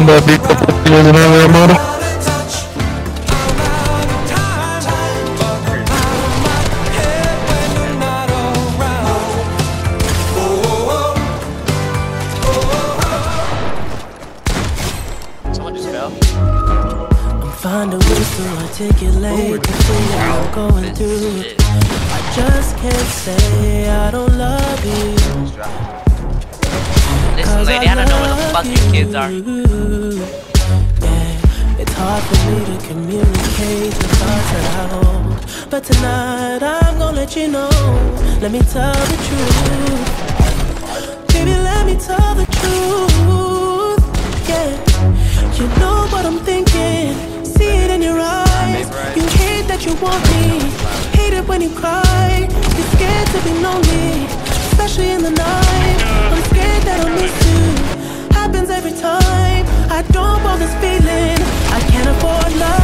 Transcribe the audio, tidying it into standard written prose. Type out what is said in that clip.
Babi kapatıyoruz ne var? Someone just fell. Find a way to articulate the feeling I'm going through. I just can't say I don't love you. Listen, lady, I don't know where the fuck your kids are. Yeah, it's hard for me to communicate the thoughts that I hold. But tonight I'm gonna let you know. Let me tell the truth. Baby, let me tell the truth. Yeah, you know what I'm thinking. See it in your eyes. You hate that you want me. Hate it when you cry. You're scared to be lonely, especially in the night. I'm scared that I'll miss you. Happens every time. I don't want this feeling. I can't afford love.